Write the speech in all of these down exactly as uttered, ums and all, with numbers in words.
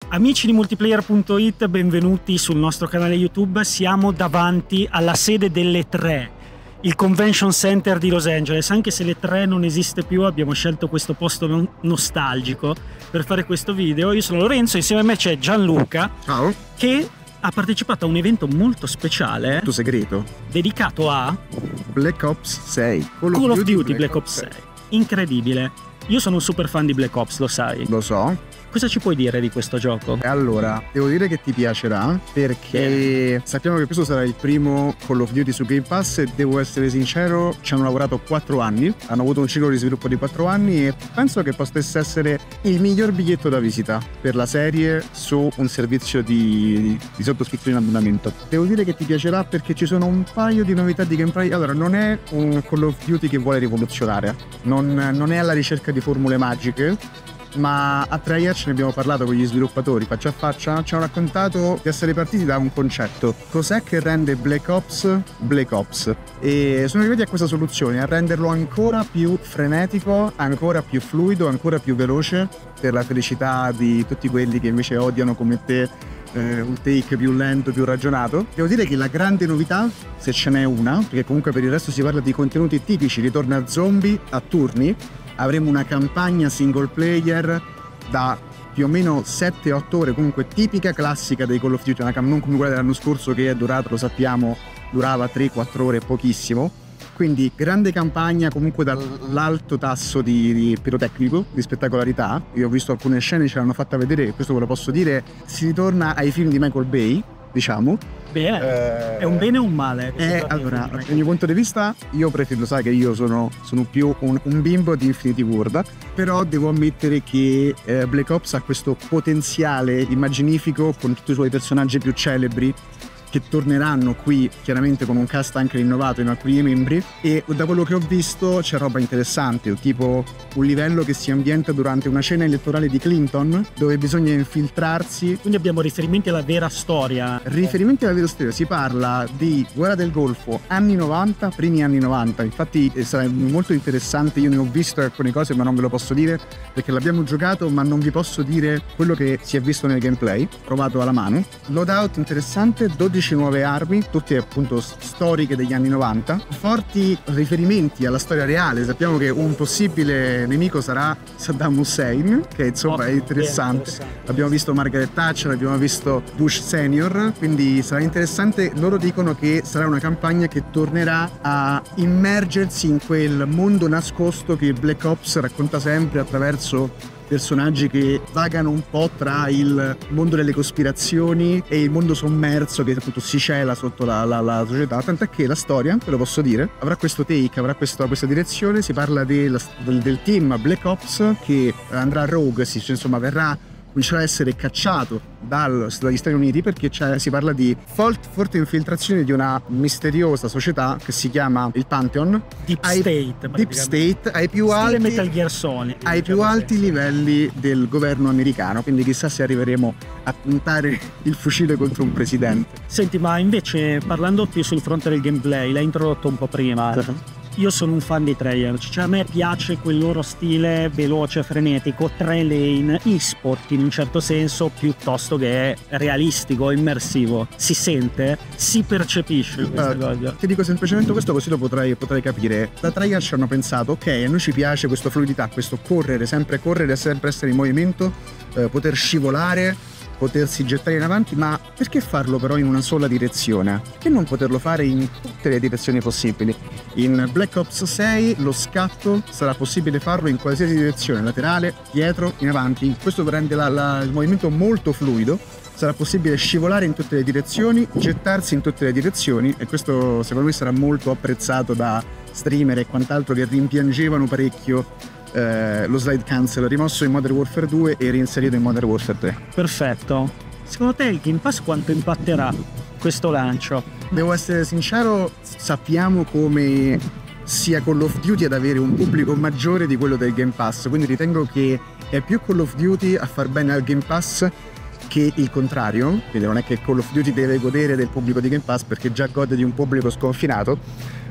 Amici di multiplayer punto it, benvenuti sul nostro canale YouTube. Siamo davanti alla sede dell'E tre, il Convention Center di Los Angeles. Anche se l'E tre non esiste più, abbiamo scelto questo posto non nostalgico per fare questo video. Io sono Lorenzo, insieme a me c'è Gianluca. Ciao. Che ha partecipato a un evento molto speciale, Tutto segreto, dedicato a Black Ops sei, Call, Call of Duty, Duty Black, Black Ops sei. Incredibile. Io sono un super fan di Black Ops, lo sai. Lo so. Cosa ci puoi dire di questo gioco? Allora, devo dire che ti piacerà perché Bene. sappiamo che questo sarà il primo Call of Duty su Game Pass e devo essere sincero, ci hanno lavorato quattro anni, hanno avuto un ciclo di sviluppo di quattro anni e penso che potesse essere il miglior biglietto da visita per la serie su un servizio di, di sottoscrizione in abbonamento. Devo dire che ti piacerà perché ci sono un paio di novità di gameplay. Allora, non è un Call of Duty che vuole rivoluzionare, non, non è alla ricerca di formule magiche, ma a Treyarch ce ne abbiamo parlato con gli sviluppatori faccia a faccia, ci hanno raccontato di essere partiti da un concetto: cos'è che rende Black Ops Black Ops, e sono arrivati a questa soluzione, a renderlo ancora più frenetico, ancora più fluido, ancora più veloce, per la felicità di tutti quelli che invece odiano come te eh, un take più lento, più ragionato. Devo dire che la grande novità, se ce n'è una, perché comunque per il resto si parla di contenuti tipici, ritorno a zombie a turni. Avremo una campagna single player da più o meno sette otto ore, comunque tipica, classica dei Call of Duty, non come quella dell'anno scorso che è durata, lo sappiamo, durava tre quattro ore, pochissimo. Quindi grande campagna, comunque dall'alto tasso di, di pirotecnico, di spettacolarità. Io ho visto alcune scene, ce l'hanno fatta vedere, questo ve lo posso dire, si ritorna ai film di Michael Bay, diciamo. Bene, eh, è un bene o un male? Eh, allora, dal mio punto di vista, io preferisco, sai che io sono, sono più un, un bimbo di Infinity Ward, però devo ammettere che eh, Black Ops ha questo potenziale immaginifico con tutti i suoi personaggi più celebri, che torneranno qui chiaramente con un cast anche rinnovato in alcuni membri, e da quello che ho visto c'è roba interessante, tipo un livello che si ambienta durante una cena elettorale di Clinton dove bisogna infiltrarsi. Quindi abbiamo riferimenti alla vera storia. Riferimenti alla vera storia, si parla di guerra del Golfo, anni novanta, primi anni novanta, infatti sarà molto interessante. Io ne ho visto alcune cose ma non ve lo posso dire perché l'abbiamo giocato, ma non vi posso dire quello che si è visto nel gameplay, provato alla mano. Loadout interessante, dodici nuove armi, tutte appunto storiche degli anni novanta, forti riferimenti alla storia reale. Sappiamo che un possibile nemico sarà Saddam Hussein, che insomma è interessante. Abbiamo visto Margaret Thatcher, abbiamo visto Bush Senior, quindi sarà interessante. Loro dicono che sarà una campagna che tornerà a immergersi in quel mondo nascosto che Black Ops racconta sempre attraverso personaggi che vagano un po' tra il mondo delle cospirazioni e il mondo sommerso che appunto si cela sotto la, la, la società, tant'è che la storia, ve lo posso dire, avrà questo take, avrà questo, questa direzione. Si parla del, del, del team Black Ops che andrà a Rogue, si, cioè, insomma verrà, comincerà a essere cacciato dal, dagli Stati Uniti perché si parla di forte infiltrazione di una misteriosa società che si chiama il Pantheon, Deep ai, State, Deep State ai più alti, Metal Gear Solid, ai più alti livelli del governo americano, quindi chissà se arriveremo a puntare il fucile contro un presidente. Senti, ma invece parlando più sul fronte del gameplay, l'hai introdotto un po' prima. Uh-huh. Io sono un fan dei Treyarch, cioè a me piace quel loro stile veloce, frenetico, tre lane, e-sport in un certo senso, piuttosto che realistico, immersivo. Si sente, si percepisce questa uh, cosa. Ti dico semplicemente questo, così lo potrai, potrai capire. Da Treyarch hanno pensato: ok, a noi ci piace questa fluidità, questo correre, sempre correre, sempre essere in movimento, eh, poter scivolare, potersi gettare in avanti, ma perché farlo però in una sola direzione? Perché non poterlo fare in tutte le direzioni possibili? In Black Ops sei lo scatto sarà possibile farlo in qualsiasi direzione, laterale, dietro, in avanti. Questo rende la, la, il movimento molto fluido. Sarà possibile scivolare in tutte le direzioni, gettarsi in tutte le direzioni, e questo secondo me sarà molto apprezzato da streamer e quant'altro che rimpiangevano parecchio Eh, lo slide cancel rimosso in Modern Warfare due e reinserito in Modern Warfare tre. Perfetto. Secondo te il Game Pass quanto impatterà questo lancio? Devo essere sincero, sappiamo come sia Call of Duty ad avere un pubblico maggiore di quello del Game Pass, quindi ritengo che è più Call of Duty a far bene al Game Pass che il contrario. Quindi non è che Call of Duty deve godere del pubblico di Game Pass perché già gode di un pubblico sconfinato.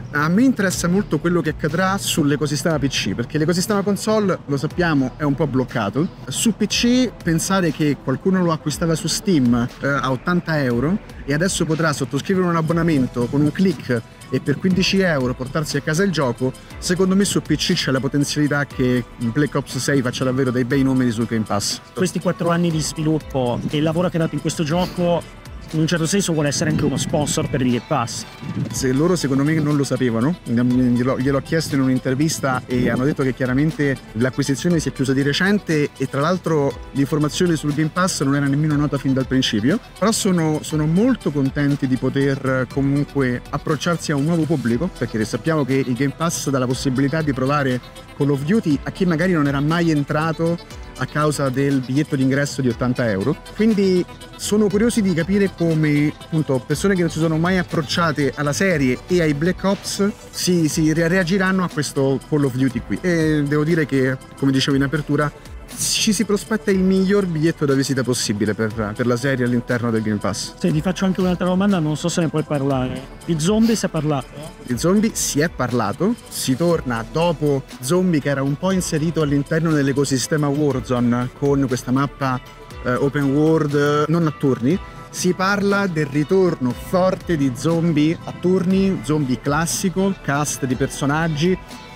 A me interessa molto quello che accadrà sull'ecosistema P C, perché l'ecosistema console, lo sappiamo, è un po' bloccato. Su P C pensare che qualcuno lo acquistava su Steam eh, a ottanta euro e adesso potrà sottoscrivere un abbonamento con un click e per quindici euro portarsi a casa il gioco, secondo me su P C c'è la potenzialità che Black Ops sei faccia davvero dei bei numeri sul Game Pass. Questi quattro anni di sviluppo e il lavoro che ha dato in questo gioco in un certo senso vuole essere anche uno sponsor per il Game Pass. Se loro secondo me non lo sapevano, gliel'ho, gliel'ho chiesto in un'intervista e hanno detto che chiaramente l'acquisizione si è chiusa di recente e tra l'altro l'informazione sul Game Pass non era nemmeno nota fin dal principio, però sono, sono molto contenti di poter comunque approcciarsi a un nuovo pubblico, perché sappiamo che il Game Pass dà la possibilità di provare Call of Duty a chi magari non era mai entrato a causa del biglietto d'ingresso di ottanta euro. Quindi sono curiosi di capire come appunto persone che non si sono mai approcciate alla serie e ai Black Ops si, si reagiranno a questo Call of Duty qui. E devo dire che, come dicevo in apertura, ci si prospetta il miglior biglietto da visita possibile per, per la serie all'interno del Game Pass. Se ti faccio anche un'altra domanda, non so se ne puoi parlare. Di zombie si è parlato? Di zombie si è parlato, si torna dopo Zombie che era un po' inserito all'interno dell'ecosistema Warzone con questa mappa eh, open world non a turni. Si parla del ritorno forte di zombie a turni, zombie classico, cast di personaggi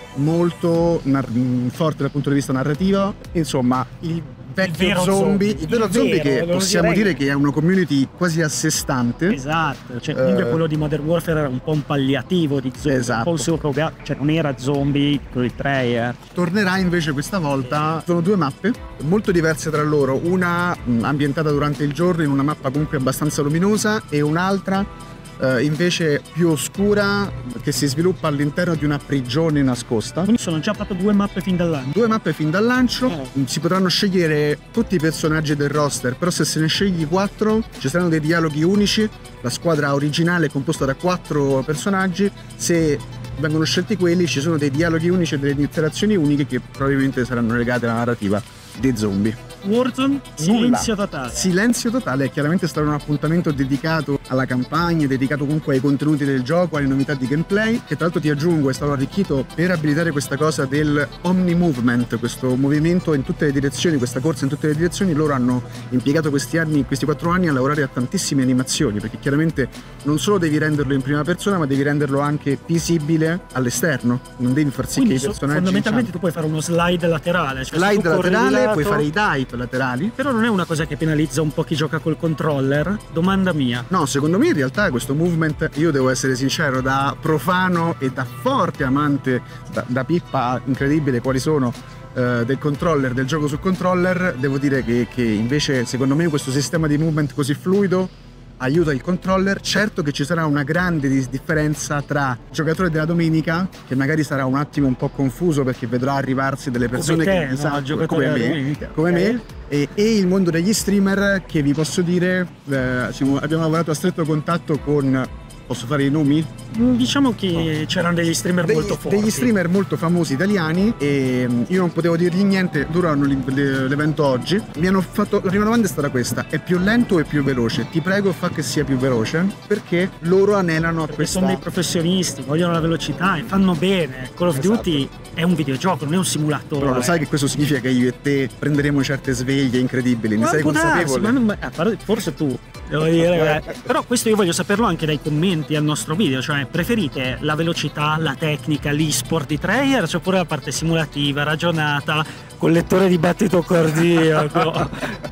molto forte dal punto di vista narrativo, insomma il vecchio il zombie, zombie, il vero il zombie vero, che possiamo direi. dire che è una community quasi a sé stante. Esatto, cioè comunque Eh, quello di Modern Warfare era un po' un palliativo di zombie, Esatto. un po' un surrogato, cioè non era zombie con il trailer. Tornerà invece questa volta, sono due mappe molto diverse tra loro, una mh, ambientata durante il giorno in una mappa comunque abbastanza luminosa e un'altra eh, invece più oscura che si sviluppa all'interno di una prigione nascosta. Quindi sono già proprio due mappe fin dall'anno. Due mappe fin dal lancio, Eh. si potranno scegliere tutti i personaggi del roster, però se se ne scegli quattro ci saranno dei dialoghi unici, la squadra originale è composta da quattro personaggi, se vengono scelti quelli ci sono dei dialoghi unici e delle interazioni uniche che probabilmente saranno legate alla narrativa dei zombie. Warzone, silenzio totale. Silenzio totale, chiaramente sarà un appuntamento dedicato alla campagna, dedicato comunque ai contenuti del gioco, alle novità di gameplay, che tra l'altro ti aggiungo è stato arricchito per abilitare questa cosa del Omni Movement, questo movimento in tutte le direzioni, questa corsa in tutte le direzioni. Loro hanno impiegato questi anni, questi quattro anni a lavorare a tantissime animazioni, perché chiaramente non solo devi renderlo in prima persona, ma devi renderlo anche visibile all'esterno, non devi far sì Quindi che i so- personaggi fondamentalmente tu puoi fare uno slide laterale, cioè se slide tu corri di laterale, lato- puoi fare i dive laterali. Però non è una cosa che penalizza un po' chi gioca col controller? Domanda mia. No, secondo me in realtà questo movement, io devo essere sincero, da profano e da forte amante, da, da pippa incredibile quali sono, eh, del controller, del gioco sul controller, devo dire che, che invece secondo me questo sistema di movement così fluido aiuta il controller. Certo che ci sarà una grande dis- differenza tra il giocatore della domenica, che magari sarà un attimo un po' confuso perché vedrà arrivarsi delle persone te, che no? esatto, Il giocatore come della me, domenica. come Ok. me e, e il mondo degli streamer, che vi posso dire eh, siamo- abbiamo lavorato a stretto contatto con, posso fare i nomi? Diciamo che c'erano degli streamer Degli, molto forti. degli streamer molto famosi italiani e mm, io non potevo dirgli niente, loro hanno l'in- le- l'evento oggi, mi hanno fatto, la prima domanda è stata questa: è più lento o è più veloce? Ti prego fa che sia più veloce, perché loro anelano a Perché questa... sono dei professionisti, vogliono la velocità e fanno bene. Call of Esatto. Duty è un videogioco, non è un simulatore. Però lo sai che questo significa che io e te prenderemo certe sveglie incredibili, ne Ma sei può darsi, consapevole? ma non- a parte- forse tu, devo dire. eh. Però questo io voglio saperlo anche dai commenti al nostro video, cioè preferite la velocità, la tecnica, l'e-sport di Treyarch oppure la parte simulativa, ragionata, col lettore di battito cardiaco?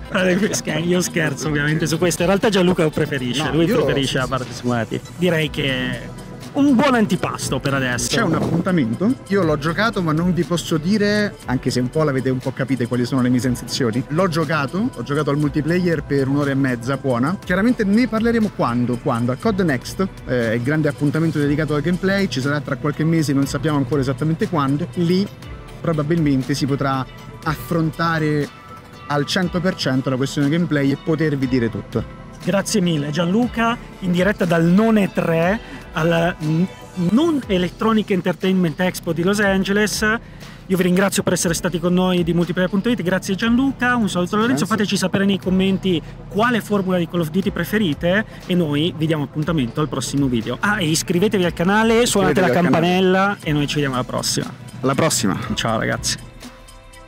Io scherzo ovviamente su questo, in realtà Gianluca lo preferisce, No, lui io- preferisce la parte simulativa. Direi che un buon antipasto per adesso. C'è un appuntamento, io l'ho giocato ma non vi posso dire, anche se un po' l'avete un po' capite quali sono le mie sensazioni, l'ho giocato, ho giocato al multiplayer per un'ora e mezza buona, chiaramente ne parleremo quando, quando, al C O D Next, eh, il grande appuntamento dedicato al gameplay, ci sarà tra qualche mese, non sappiamo ancora esattamente quando, lì probabilmente si potrà affrontare al cento per cento la questione gameplay e potervi dire tutto. Grazie mille Gianluca, in diretta dal non E tre al Non Electronic Entertainment Expo di Los Angeles. Io vi ringrazio per essere stati con noi di multiplayer punto it, grazie Gianluca, un saluto a Lorenzo, Grazie. fateci sapere nei commenti quale formula di Call of Duty preferite e noi vi diamo appuntamento al prossimo video. Ah, e iscrivetevi al canale, suonate la Iscrivetevi al campanella e noi ci vediamo alla prossima. Alla prossima. Ciao ragazzi.